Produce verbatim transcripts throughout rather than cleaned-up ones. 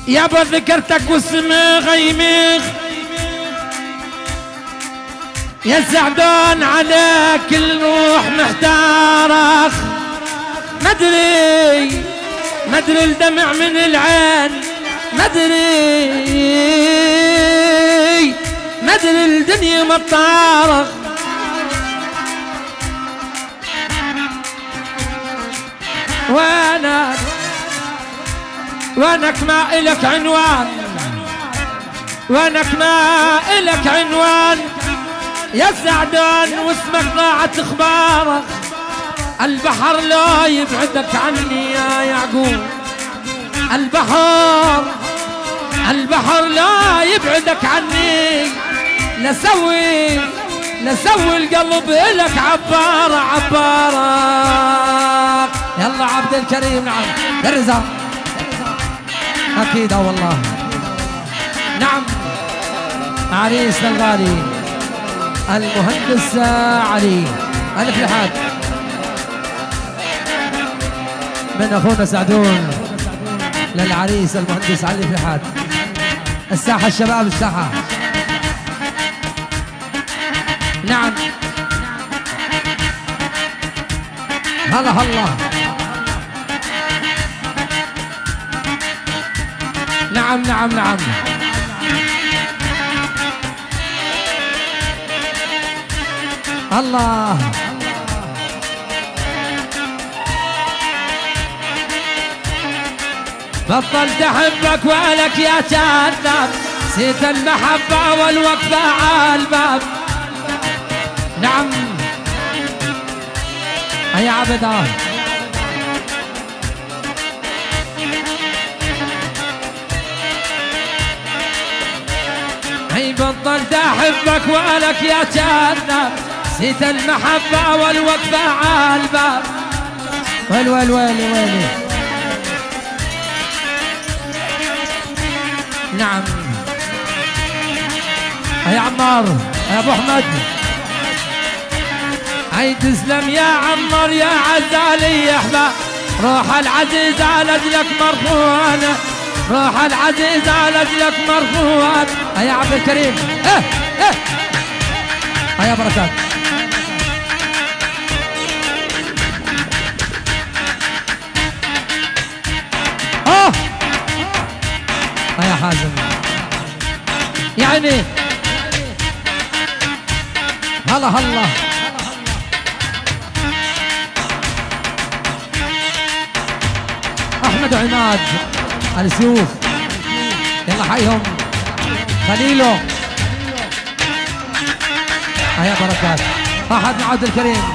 يابا ذكرتك واسمي غيميغ يا سعدان على كل روح محتارخ. مدري مدري الدمع من العين، مدري مدري الدنيا مطارخ. وانا وانك ما إلك عنوان، وانك ما إلك عنوان يا سعدان واسمك ضاعت اخبارك. البحر لا يبعدك عني يا يعقوب، البحر البحر لا يبعدك عني. لسوي لسوي القلب إلك عبارة عبارة. يلا عبد الكريم. نعم الرزاق أكيد والله. نعم عريسنا الغالي المهندس علي ألف لحاد من أخونا سعدون للعريس المهندس علي لحاد. الساحة الشباب الساحة. نعم هلا هلا. نعم نعم نعم. الله بطلت احبك ولك يا كذاب، نسيت المحبة والوقفة على الباب. نعم يا عبدان. هي بطلت احبك ولك يا كذاب، نسيت المحبة والوقفة على الباب. ويل ويل ويل ويل. نعم يا عمار يا ابو احمد. هي تسلم يا عمار يا عزالي يا احباب. روح العزيز على اجلك مرفوعة، روح العزيز على اجلك مرفوعة. يا عبد الكريم. ايه ايه يا بركات. اه يا حازم يعني. هلا هلا. احمد وعماد السيوف. يلا حيهم. خليلو يا بركات. احد مع عبد الكريم.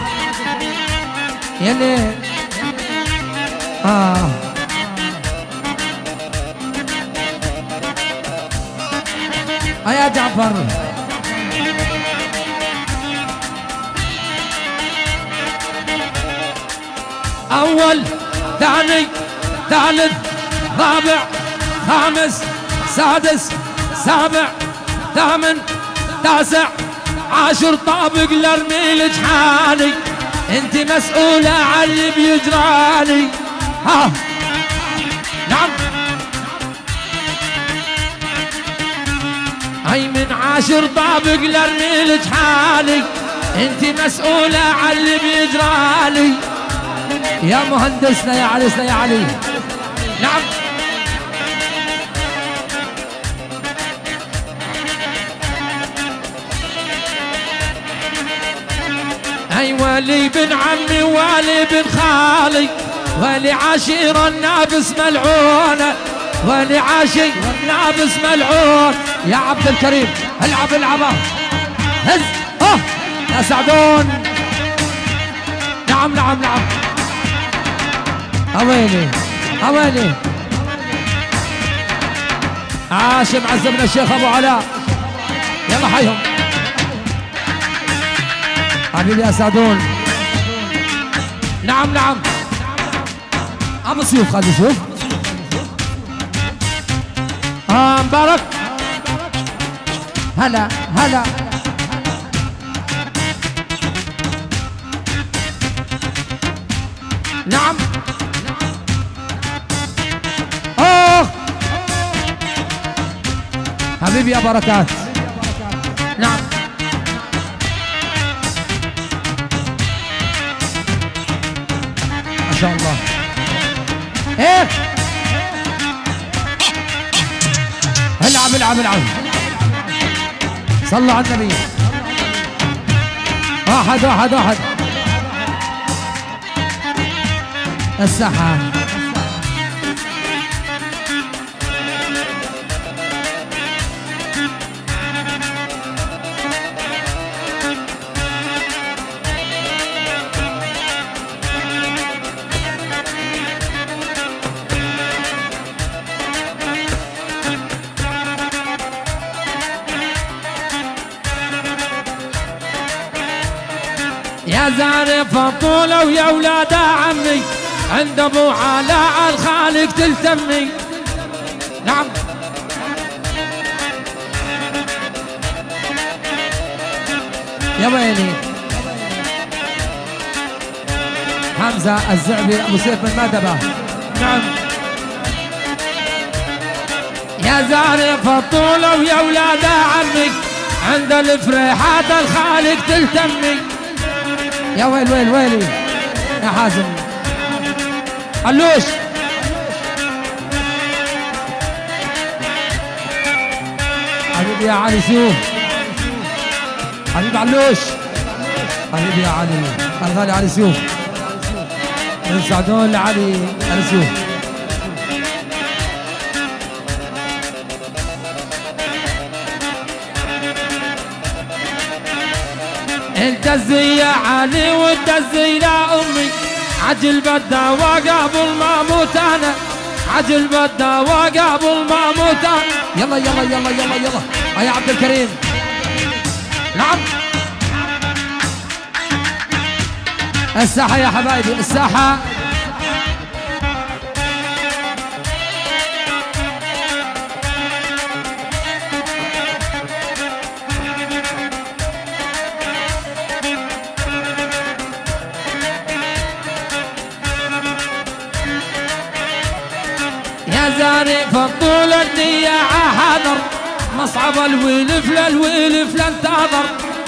يلي اه يا جعفر. أول ثاني ثالث رابع خامس سادس سابع ثامن تاسع عاشر طابق لارمي جحالي. انت مسؤولة عن اللي بيجرالي. ها نعم. هي من عاشر طابق لارمي جحالي. انت مسؤولة عن اللي بيجرالي. يا مهندسنا يا عريسنا يا علي. نعم اي ولي بن عمي ولي بن خالي ولي عشيرة النابس ملعونة، ولي عشيرة النابس ملعون. يا عبد الكريم العب العبه. هز اه يا سعدون. نعم نعم نعم. اويلي اويلي. عاشم عزمنا الشيخ ابو علاء. يلا حيهم حبيبي يا سعدون. نعم نعم. ابو سيوف خلي سيوف. اه مبارك. هلا هلا. نعم. اخ حبيبي يا بركات. نعم ما شاء الله. ايه العب العب العب. صلوا على النبي. واحد واحد واحد. الساحة يا زارف الطولة ويا ولاد عمي عند ابو علاء الخالق تلتمي. نعم يا ويلي. حمزة الزعبي ابو سيف من مدبة. نعم يا زارف الطولة ويا ولاد عمي عند الفريحات الخالق تلتمي. يا ويل ويل ويلي يا حازم علوش. حبيبي يا علي سيوف. حبيبي علوش. حبيبي يا علي الغالي علي سيوف. من سعدون لعلي علي سيوف. التزي يا علي والتزي لأمي عجل بدا وقابل ما موت انا. عجل بدا وقابل ما موت انا. يلا يلا يلا يلا يلا يا عبد الكريم. نعم الساحة يا حبايبي الساحة. زارف الطول النياعة حاضر مصعب الولف للولف لانتظر.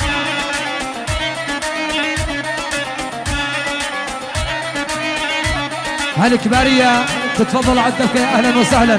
هالكبارية تتفضل عندك يا اهلا وسهلا.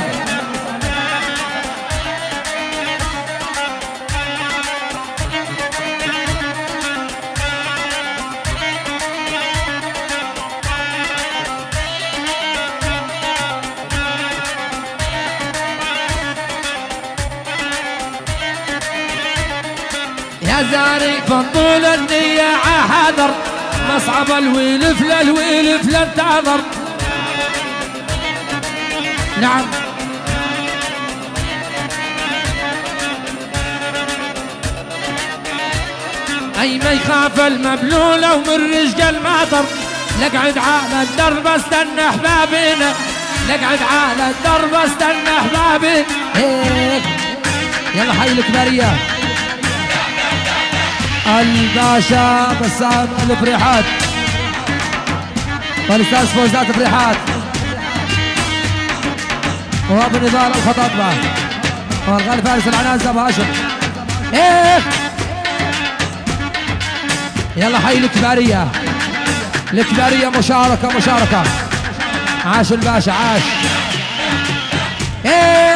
يا زاري فضول النياعة حاضر مصعب الولف للولف لانتظر. نعم اي ما يخاف المبلولة ومن رجق المطر. لقعد على الدرب استنى احبابنا. لقعد على الدرب استنى احبابي. هيك يلا حي الكبارية الباشا بسام الفريحات والاستاذ فوزات الفريحات وابو نضال الخطاطبة والغالي فارس العنازة ابو هاشم. ايه يلا حي الكبارية. الكبارية مشاركة مشاركة. عاش الباشا عاش. ايه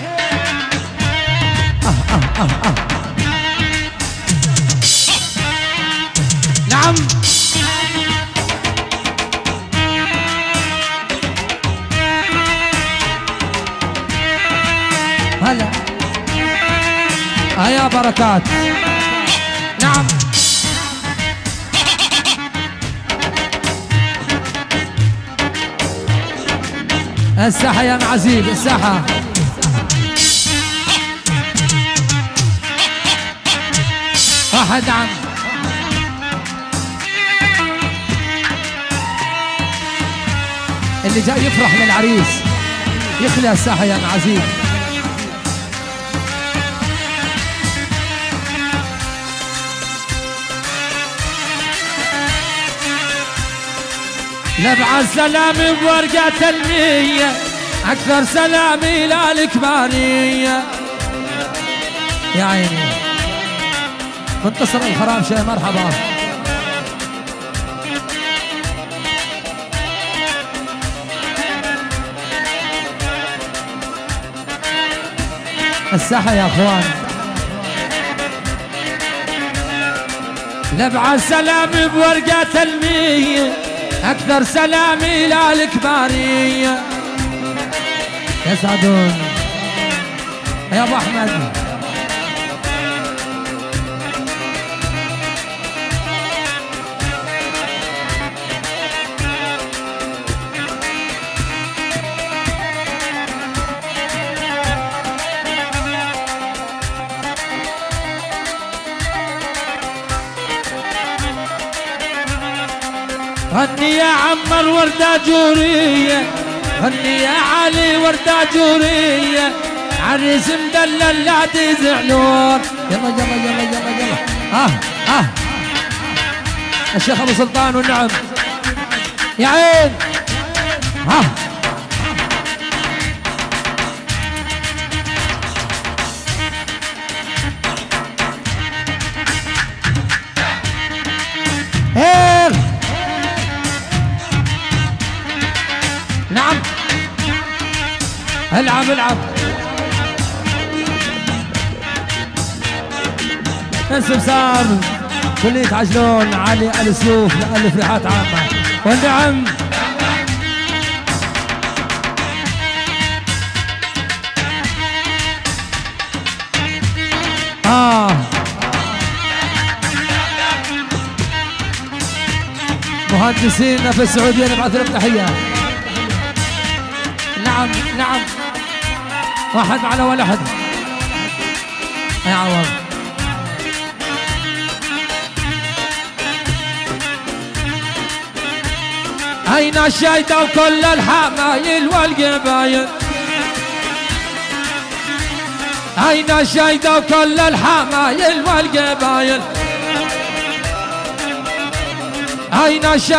اه اه اه اه نعم هلا يا بركات. نعم الساحة يا معزيب الساحة. واحد. نعم اللي جاي يفرح للعريس يخلي الساحة يا معزيب. نبعث سلامي بورقة النية أكثر سلامي للكبارية. يا عيني منتصر الخرامشة مرحبا. الساحة يا اخوان. نبع السلام بورقة المية اكثر سلامي للكبارية. يسعدون يا ابو احمد. غني يا عمر وردة جورية، غني يا علي وردة جورية، عريس مدلل لا تزعلون. يلا يلا يلا يلا يلا. اه اه الشيخ ابو سلطان والنعم يا عين. ها ايه نعم العب العب. السمسار كل يتعجلون علي السيوف لألف ريحات عامة والنعم. آه مهندسين في السعودية نبعث لهم تحية. نعم نعم واحد على ولا حد يا عوض. أين الشيطة وكل الحمايل والقبايل، أين الشيطة وكل الحمايل والقبايل، أين الشيطة